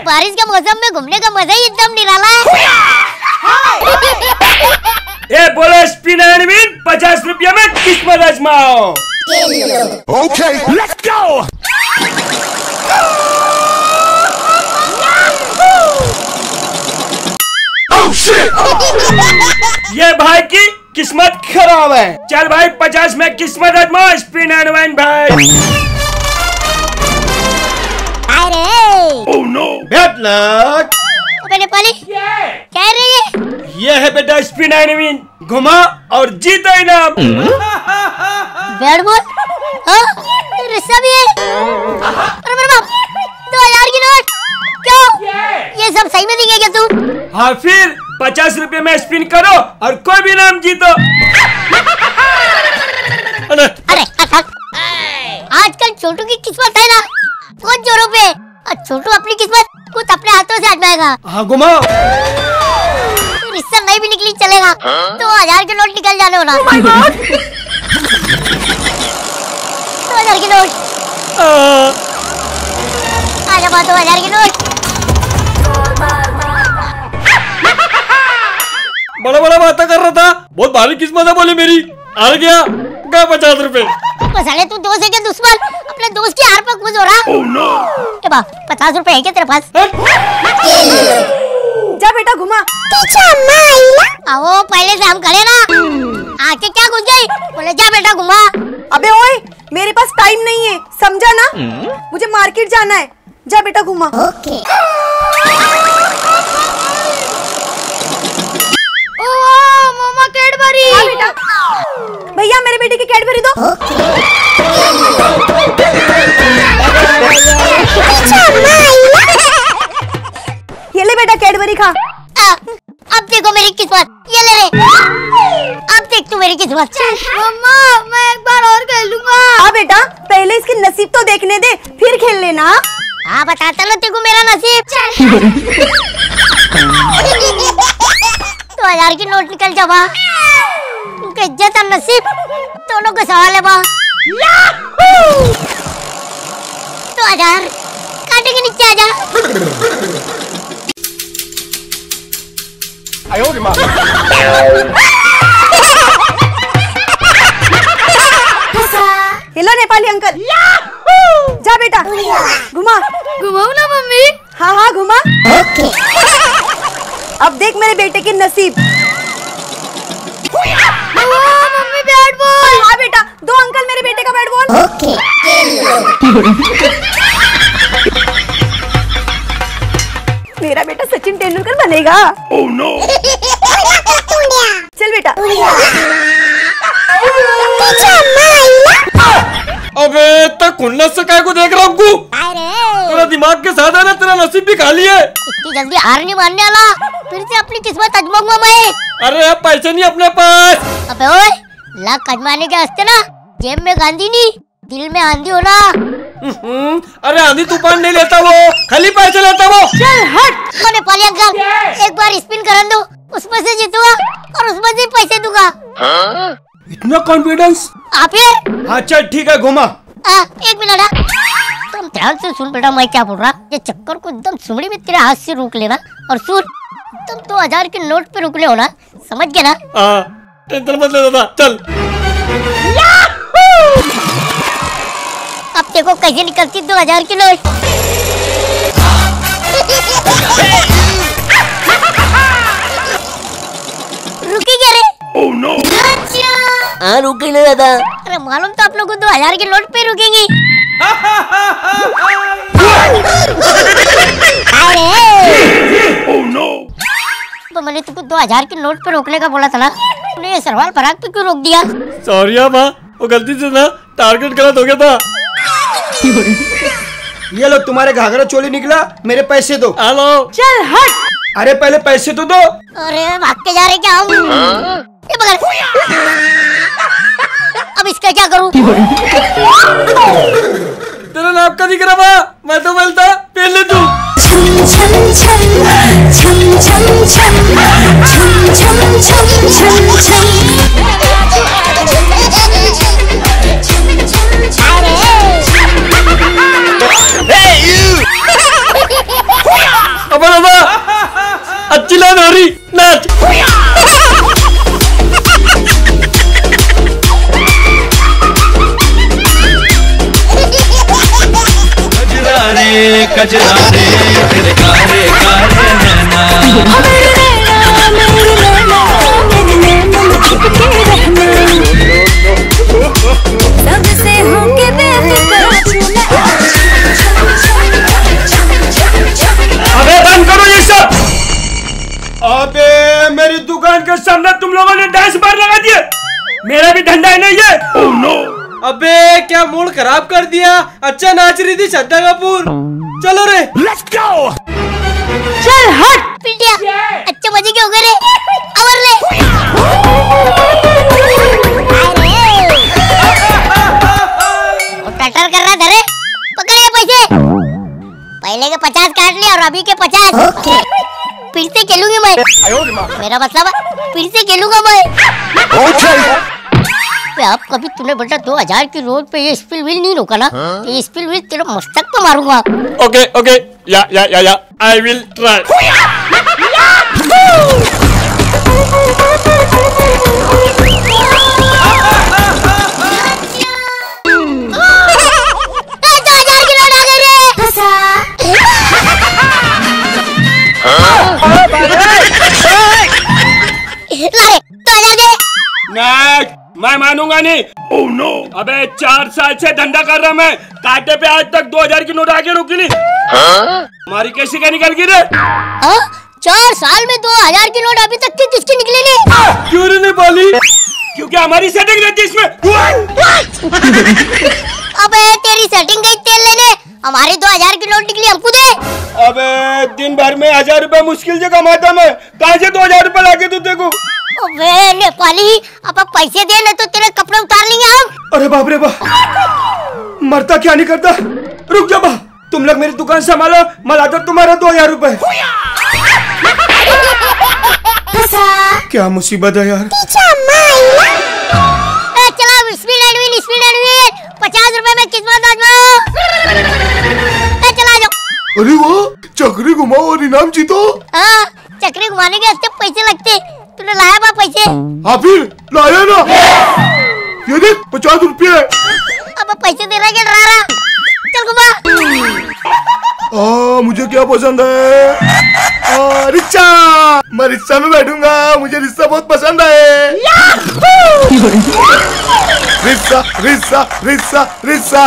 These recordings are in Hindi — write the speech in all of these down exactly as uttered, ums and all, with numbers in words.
बारिश के मौसम में घूमने का मजा ही एकदम निराला है। ये बोलो स्पिन एंड विन पचास रुपया में किस्मत आजमाओ। Okay let's go. Oh shit! ये भाई की किस्मत खराब है। चल भाई पचास में किस्मत आजमा स्पिन एंड विन भाई। अरे oh no bad luck. Nepali क्या है ये? ये है बेटा स्पिन एंड विन, घुमा और जीता इनाम। बैट बॉल रिश्ता भी है। अरे मेरे बाप दो हजार की नोट क्यों? ये सब सही में दिखे क्या तू? हाँ फिर पचास रुपए में स्पिन करो और कोई भी नाम जीतो। अरे आजकल छोटू की किस्मत है ना बहुत जोरों पे। छोटू अपनी किस्मत खुद अपने हाथों से आजमाएगा। हाँ घुमाओ। रिश्ता नहीं भी निकली चलेगा तो हजार के नोट निकल जाने वाला। oh दो हजार की नोट आजा बात। दो हजार की नोट बड़ा बड़ा बात कर रहा था। बहुत भारी किस्मत है बोली मेरी। आ गया गया पचास रुपए। साले तू दोस्त है क्या दुश्मन? अपने दोस्त की हार पर खुश हो रहा। oh, no. ए बा पचास रुपए है क्या तेरे पास? जा बेटा घुमा। आओ पहले से हम खड़े ना आके क्या घुस गई? बोले जा बेटा घुमा। अबे ओए मेरे पास टाइम नहीं है समझा ना। मुझे मार्केट जाना है। जा बेटा घुमा। ओके। मामा कैडबरी। हाँ बेटा। भैया मेरे बेटे की कैडबरी दो। ये ले बेटा कैडबरी खा। अब देखो मेरी किस्मत। ये ले ले। अब देख तू मेरी किस्मत। मम्मा मैं एक बार और खेल लूंगा। हाँ बेटा पहले इसके नसीब तो देखने दे फिर खेल लेना। हाँ बताता ना तेरे को मेरा नसीब। दो हजार की नोट निकल जा बा। उनका इज्जत और नसीब दोनों का सवाल है बा। दो हजार काटे के नीचे आजा। Hello Nepali uncle. जा बेटा घुमा। घुमाओ ना मम्मी। हाँ हाँ घुमा। ओके। अब देख मेरे बेटे के नसीब। Mummy bat ball. हाँ बेटा दो अंकल मेरे बेटे का बैट बॉल। ओके। मेरा बेटा सचिन तेंदुलकर बनेगा। Oh no. चल बेटा। अबे तक खुन्नस से काय को देख रहा हूँ? तेरा दिमाग के साथ है ना तेरा नसीब भी खा लिया। इतनी जल्दी हार नहीं मानने वाला। फिर से अपनी किस्मत आजमाऊंगा मैं। अरे अब पैसे नहीं अपने पास। अबे ओए लाख आजमाने के हंसते ना जेब में गांधी नहीं दिल में आंधी हो ना। अरे आंधी तूफान नहीं लेता वो खाली पैसे लेता वो। चल हट। तो नेपाली अंकल एक बार स्पिन करन दो उसमें से जीतूंगा और उसमें से पैसे दूंगा। इतना कॉन्फिडेंस? आप ये हाँ चल ठीक है घुमा। आ, एक मिनट आ। तुम ध्यान से सुन बेटा मैं क्या बोल रहा। ये चक्कर को एकदम सुमड़ी में तेरे हाथ से रोक लेना और सुन तुम दो हजार के नोट पे रुकने हो ना समझ गए ना? हाँ टेंशन मत ले दादा चल। अब देखो कैसे निकलती दो हजार की नोट। रुकी क्या रे? Oh no. हाँ रुकी नहीं दादा। अरे मालूम तो आप लोगों को दो हजार के नोट पे रुकेंगी। Oh no. तो मैंने तुमको दो हजार के नोट पे रोकने का बोला था ना तूने ये सलवार फराक पे क्यों रोक दिया? सॉरी माँ वो गलती से ना टारगेट गलत हो गया था। ये लो तुम्हारे घाघरा चोली निकला मेरे पैसे दो। हेलो चल हट। अरे पहले पैसे तो दो। अरे भाग के जा रहे क्या हम? ये पकड़। अब इसका क्या करूं? तेरा नाम का दिख रहा मैं तो बोलता पहले तू। छम छम छम छम छम छम छम छम छम छम छम। Hey you! कजरा रे तेरे कारे कारे नैना। मेरे नैना मेरे नैना मेरे नैना चिपके रहना, सबसे होके बेफिक्र। अबे बंद करो ये सब। अबे मेरी दुकान के सामने तुम लोगों ने डांस बार लगा दिया। मेरा भी धंधा है ना ये। oh, no. अबे क्या मूड खराब कर दिया। अच्छा नाच रही थी श्रद्धा कपूर। चलो रे Let's go! चल हट पिटिया। अच्छे मजे के हो गए रे। अवर ले। टटर कर रहा था रे। पकड़ ये पैसे। पहले के पचास काट लिया और अभी के पचास। फिर से खेलूंगी मैं। मेरा मतलब फिर से खेलूंगा मैं। Okay. अब कभी तूने बेटा दो हजार की रोड पे ये स्पिल व्हील नहीं रोका ना, तो ये स्पिल व्हील तेरा मस्तक पे मारूंगा। ओके ओके या या या या आई विल ट्राई। मैं मानूंगा नहीं। oh, no. अबे चार साल से धंधा कर रहा मैं, कांटे पे आज तक दो हजार की नोट आगे रुकी नहीं। हमारी कैसी क्या निकल गई रे? हाँ? चार साल में दो हजार की नोट अभी तक की किसकी निकली नहीं? क्यों नहीं पाली? क्योंकि हमारी सेटिंग रहती इसमें। अबे तेरी सेटिंग गई तेल लेने, हमारी दो हजार की नोट निकली हमको दे। अबे दिन भर में हजार रुपए मुश्किल से कमाता मैं, कहाँ से दो हजार रुपए लाके तू देखो। अबे नेपाली अब पैसे दे ना तो तेरे कपड़े उतार लेंगे हम। अरे बाप रे बाप, मरता क्या नहीं करता। रुक जा बा, तुम लोग मेरी दुकान संभालो, मैं लाता तुम्हारा दो हजार रुपए। क्या मुसीबत है यार। चला स्पीड एडविन स्पीड एडविन, पचास रुपए में किस्मत आजमाओ। चला जाओ। अरे वाह, चक्री घुमाओ और इनाम जीतो। हाँ, चक्री घुमाने के अच्छे पैसे लगते। तूने लाया बा पैसे? हाँ फिर लाया ना, ये देख पचास रुपये। अब पैसे दे रहा क्या डरा रहा? चल घुमा। आ, मुझे क्या पसंद है? आ, रिक्शा। मैं रिक्शा में बैठूंगा, मुझे रिक्शा बहुत पसंद है। Rickshaw rickshaw rickshaw rickshaw.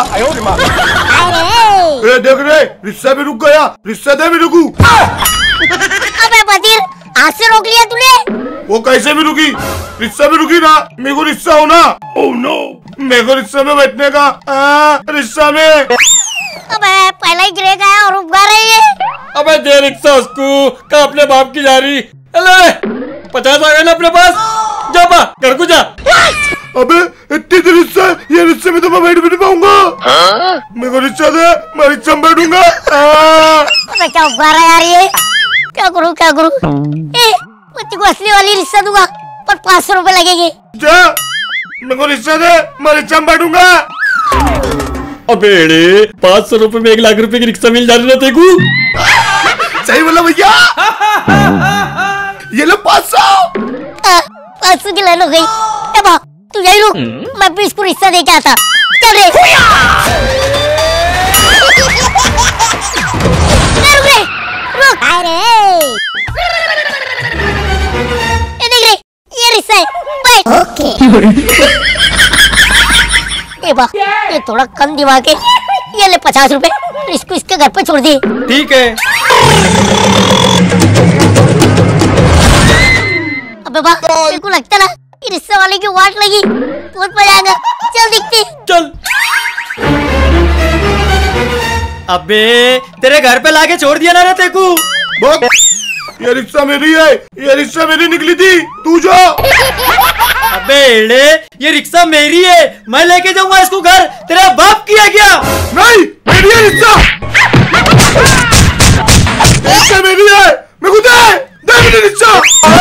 अरे देख रे, रिक्शा भी रुक गया, रिक्शा दे भी रुकू। अबे बजीर, हाथ से रोक लिया तूने। वो कैसे भी रुकी, रिक्शा भी रुकी ना। मेरे को रिक्शा हो ना। ओह नो, मेरे को रिक्शा में बैठने का। रिक्शा में। अबे पहले ही गिरेगा और रुक गा रही है। अबे दे रिक्शा उसको, का अपने बाप की जा रही। अरे पचास आ गए ना अपने पास, जा बा घर को जा। अबे इतनी देर रिक्शा, ये रिक्शे में तो मैं बैठ भी नहीं पाऊंगा। मेरे को रिक्शा दे, मैं रिक्शा में बैठूंगा। अबे क्या उगा रहा यार ये, क्या करूँ क्या करूँ। ए, मैं को असली वाली रिक्शा दूंगा पर पाँच सौ रुपए लगेंगे। जा, मेरे को रिक्शा दे, मैं रिक्शा में बैठूंगा। अबे पाँच सौ रुपए में एक लाख रुपए की रिक्शा मिल जा रही है तेरे को। सही बोला भैया। ये लो पाँच सौ। पाँच सौ की लाइन हो गई। ए बा, तू यही रुक, मैं भी इसको रिक्शा दे के आता। चल रे। रुक रे, रुक। अरे ये देख रे, ये रिक्शा है, बैठ। ओके। ए बा, ये थोड़ा कम दिमाग है। ये ले पचास रुपए, इसको इसके घर पे छोड़ दिए। ठीक है। अबे बा, मेरे को लगता ना कि रिक्शा वाले की वाट लगी, बहुत मजा आएगा। चल दिखते। चल। अबे तेरे घर पे लाके छोड़ दिया ना रे तेरे को। ये रिक्शा मेरी है, ये रिक्शा मेरी निकली थी, तू जा। अबे एड़े, ये रिक्शा मेरी है, मैं लेके जाऊंगा इसको घर। तेरा बाप किया क्या? नहीं, मेरी है रिक्शा। रिक्शा मेरी है, मेरे को दे, दे मेरी रिक्शा।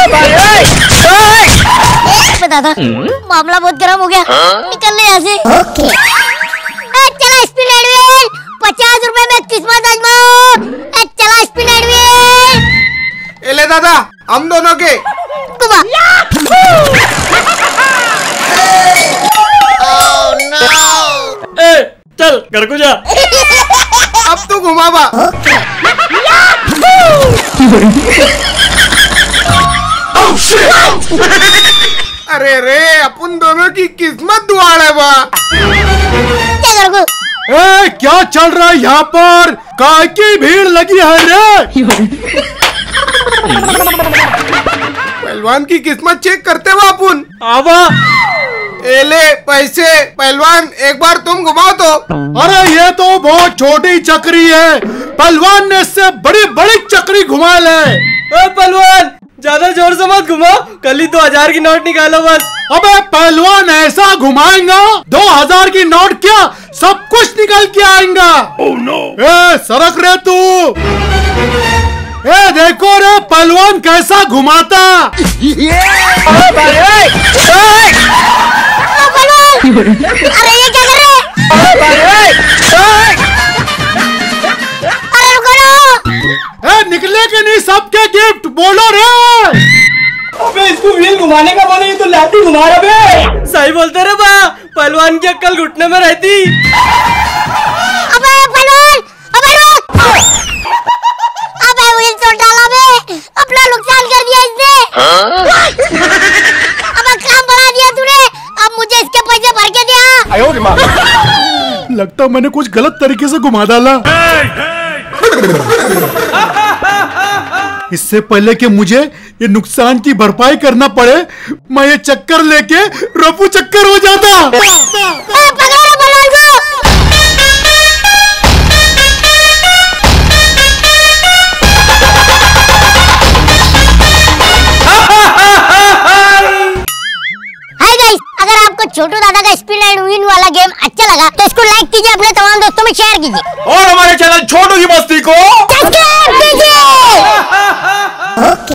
अबे दादा, मामला बहुत गर्म हो गया, निकल ले यहाँ से। ओके। चला स्पिन एडविन, पचास रुपए में किस्मत आजमाओ। चला स्पिन एडविन। ले दादा, हम दोनों के। घुमा। ए, चल घर को जा। अब तू घुमावा। अरे रे अपन दोनों की किस्मत दुआर है बा। क्या करोगे? ए, क्या चल रहा है यहाँ पर? काय की भीड़ लगी है रे? पहलवान की किस्मत चेक करते हुआ अपन आवा। एले पैसे। पहलवान एक बार तुम घुमाओ तो। अरे ये तो बहुत छोटी चक्री है, पहलवान ने इससे बड़ी बड़ी चक्री घुमा ले। ए पहलवान ज्यादा जोर से मत घुमाओ, कल ही दो हजार की नोट निकालो बस। अबे पहलवान ऐसा घुमाएगा दो हजार की नोट क्या सब कुछ निकल के आएगा। oh, no. ए सरक रे तू। ए देखो रे पहलवान कैसा घुमाता। पहलवान! अरे ये क्या कर रहे हैं? अरे रुको ना। ए निकले के नहीं सबके गिफ्ट बोलो रे। अबे इसको व्हील घुमाने का बोले, ये तो लाठी घुमा रहा बे। सही बोलते रे बा, पहलवान की अक्कल घुटने में रहती। अबे पहलवान, अबे रुक। अबे व्हील तोड़ डाला बे, अपना नुकसान कर दिया इसने। अबे काम बढ़ा दिया तूने, अब मुझे इसके पैसे भर के दिया। लगता मैंने कुछ गलत तरीके से घुमा डाला। इससे पहले कि मुझे ये नुकसान की भरपाई करना पड़े, मैं ये चक्कर लेके रफू चक्कर हो जाता। हाय गाइस, अगर आपको छोटू दादा का स्पिन एंड विन वाला गेम अच्छा लगा तो इसको लाइक कीजिए, अपने तमाम दोस्तों में शेयर कीजिए और हमारे चैनल छोटू की मस्ती को सब्सक्राइब कीजिए।